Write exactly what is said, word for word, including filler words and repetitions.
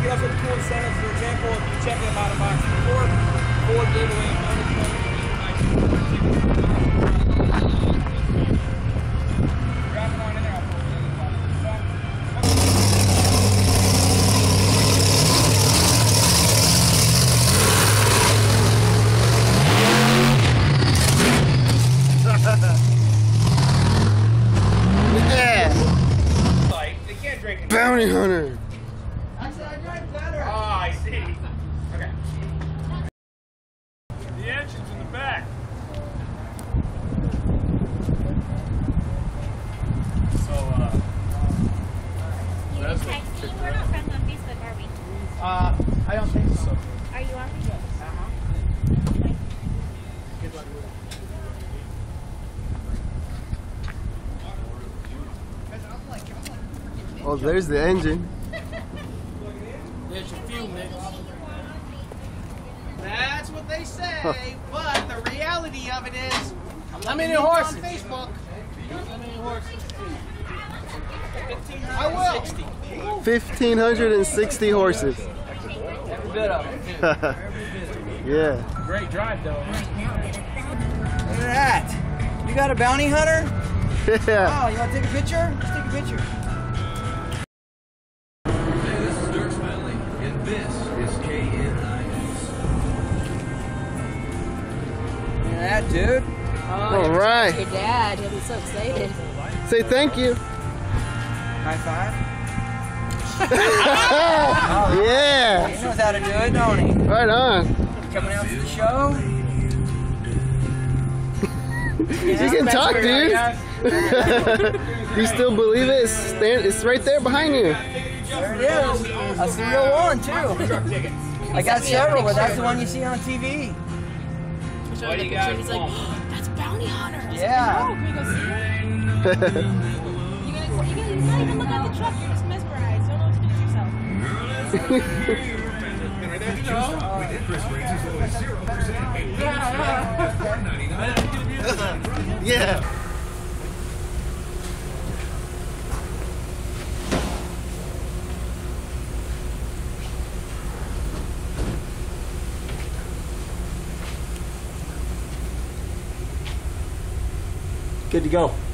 We also have cool incentives. For example, if you check out out of box before, Ford gave away a bonus one. Drop it on in there. I'll pull it Yeah. They can't drink it. Bounty hunter. Actually, I drive better. Oh, I see. Okay. The engine's in the back. So, uh, that's Hi, we're not friends on Facebook, are we? Uh, I don't think so. Are you on Facebook? Uh-huh. Oh, there's the engine. There's your fuel mix. That's what they say, but the reality of it is, how many horses? On Facebook. How many horses? I will. fifteen sixty horses. Every bit of it. Yeah. Great drive, though. Look at that. You got a bounty hunter? Yeah. Oh, you want to take a picture? Let's take a picture. That dude. Oh, All right. Your dad, he'll be so excited. Say thank you. High five. Yeah. He knows how to do it, don't he? Right on. Coming out to the show. You can talk, dude. You still believe it? It's, stand, it's right there behind you. There it is. That's the real one, too. I got several, but that's the one you see on T V. What do you got? He's like, oh, that's bounty hunter. I was Yeah. like, oh, can we go see it? You're gonna, you're gonna not even look at the truck. You're just mesmerized. You don't know what to do with yourself. Yeah. Good to go.